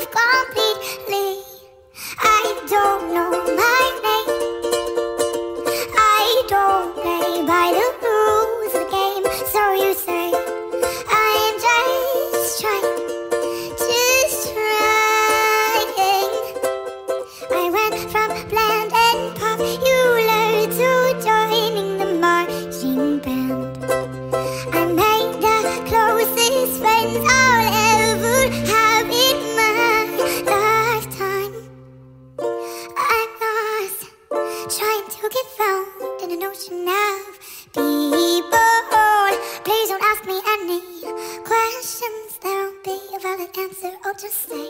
completely. I don't know my name. I don't play by the rules of the game. So you say I'm just trying. I went from bland and popular to joining the marching band. I made the closest friends I'll ever have in my lifetime. I'm lost, trying to get found in an ocean of people. Please don't ask me any questions. There'll be a valid answer. I'll just say